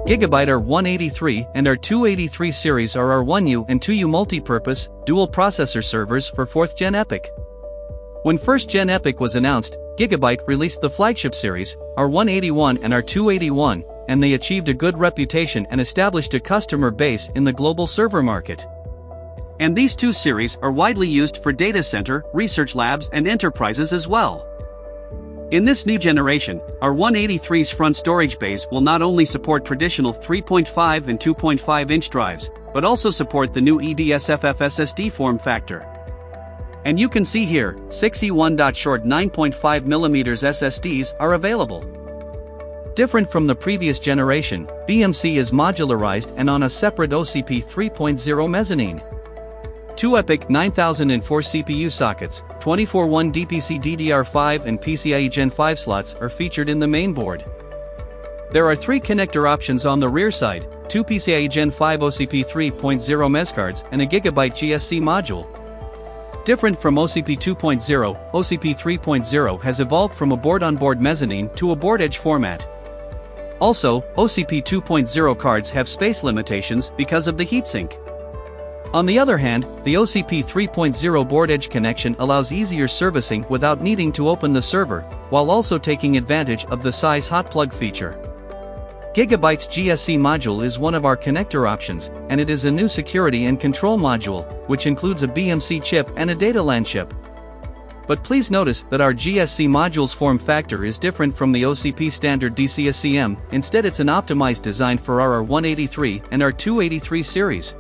Gigabyte R183 and R283 series are our 1U and 2U multi-purpose, dual-processor servers for 4th Gen EPYC. When 1st Gen EPYC was announced, Gigabyte released the flagship series, R181 and R281, and they achieved a good reputation and established a customer base in the global server market. And these two series are widely used for data center, research labs and enterprises as well. In this new generation, our R183's front storage bays will not only support traditional 3.5 and 2.5-inch drives, but also support the new EDSFF SSD form factor. And you can see here, 6E1.short 9.5mm SSDs are available. Different from the previous generation, BMC is modularized and on a separate OCP 3.0 mezzanine. Two EPYC 9004 CPU sockets, 24-1 DPC DDR5 and PCIe Gen 5 slots are featured in the main board. There are 3 connector options on the rear side, 2 PCIe Gen 5 OCP 3.0 MES cards and a Gigabyte GSC module. Different from OCP 2.0, OCP 3.0 has evolved from a board-on-board mezzanine to a board edge format. Also, OCP 2.0 cards have space limitations because of the heatsink. On the other hand, the OCP 3.0 board edge connection allows easier servicing without needing to open the server, while also taking advantage of the size hot plug feature. Gigabyte's GSC module is one of our connector options, and it is a new security and control module, which includes a BMC chip and a data LAN chip. But please notice that our GSC module's form factor is different from the OCP standard DCSCM, instead it's an optimized design for our R183 and R283 series.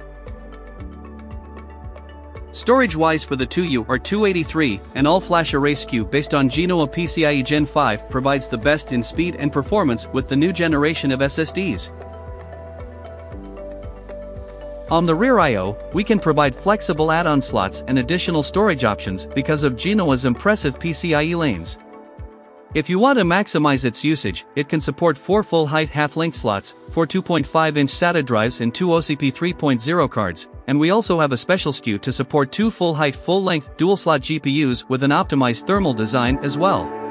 Storage-wise for the 2U R283, an all-flash array SKU based on Genoa PCIe Gen 5 provides the best in speed and performance with the new generation of SSDs. On the rear I/O, we can provide flexible add-on slots and additional storage options because of Genoa's impressive PCIe lanes. If you want to maximize its usage, it can support 4 full-height half-length slots, 4 2.5-inch SATA drives and 2 OCP 3.0 cards, and we also have a special SKU to support 2 full-height full-length dual-slot GPUs with an optimized thermal design as well.